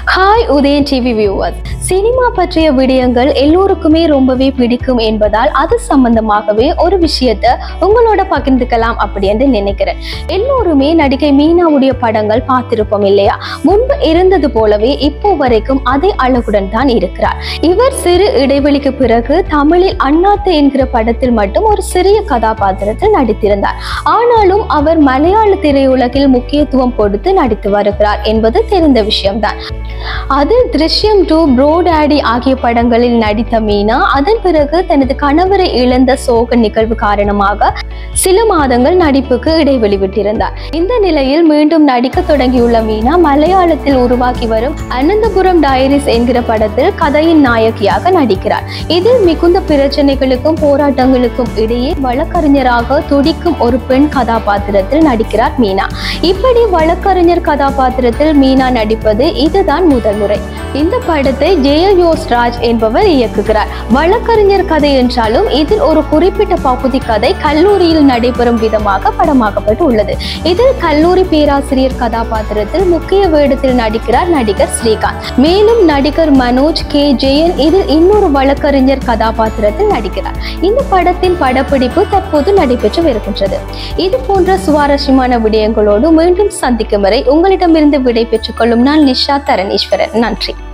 Hi Uthayan Tv viewers. Cinema பற்றிய விடயங்கள் எல்லோருக்குமே ரொம்பவே பிடிக்கும் என்பதால் அது சம்பந்தமாகவே ஒரு விஷயத்தை உங்களோட பகிர்ந்துக்கலாம் அப்படின்னு நினைக்கிறேன். எல்லோருமே நடிகை மீனாவுடைய படங்கள் பார்த்திருப்போம் இல்லையா? முன்பு இருந்தது போலவே இப்போ வரைக்கும் அதே அழகுடன் தான் இருக்கிறார். இவர் சிறு இடைவெளிக்கு பிறகு தமிழில் அண்ணாத்து என்கிற படத்தில் மட்டும் ஒரு சிறிய கதாபாத்திரத்தில் நடித்திருந்தார். ஆனாலும் அவர் மலையாள திரையுலகில் முக்கியத்துவம் கொடுத்து நடித்து வருகிறார் என்பது தெரிந்த விஷயம்தான். அதில் திருஷ்யம் 2, ப்ரோ டாடி ஆகிய படங்களில் நடித்த மீனா அதன் பிறகு தனது கணவரை இழந்த சோக நிகழ்வு காரணமாக சில மாதங்கள் நடிப்புக்கு இடைவெளி விட்டிருந்தார். இந்த நிலையில் மீண்டும் நடிக்க தொடங்கியுள்ள மீனா மலையாளத்தில் உருவாக்கி வரும் அனந்தபுரம் டைரிஸ் என்கிற படத்தில் கதையின் நாயகியாக நடிக்கிறார். இதில் மிகுந்த பிரச்சனைகளுக்கும் போராட்டங்களுக்கும் இடையே வழக்கறிஞராக துடிக்கும் ஒரு பெண் கதாபாத்திரத்தில் நடிக்கிறார் மீனா. இப்படி வழக்கறிஞர் கதாபாத்திரத்தில் மீனா நடிப்பது இதுதான் முதல் முறை. இந்த படத்தை ராஜ் என்பவர் இயக்குகிறார். வழக்கறிஞர் கதை என்றாலும் இதில் ஒரு குறிப்பிட்ட பகுதி கதை கல்லூரியில் நடைபெறும் விதமாக படமாக்கப்பட்டு உள்ளது. இதில் கல்லூரி பேராசிரியர் கதாபாத்திரத்தில் முக்கிய வேடத்தில் நடிக்கிறார் நடிகர் ஸ்ரீகாந்த். மேலும் நடிகர் மனோஜ் கே ஜெயன் இதில் இன்னொரு வழக்கறிஞர் கதாபாத்திரத்தில் நடிக்கிறார். இந்த படத்தின் படப்பிடிப்பு தற்போது நடைபெற்று வருகின்றது. இது போன்ற சுவாரஸ்யமான விடயங்களோடு மீண்டும் சந்திக்கும் வரை உங்களிடமிருந்து விடை பெற்றுக் கொள்ளும் நான் நிஷா தரணீஸ்வரன். நன்றி.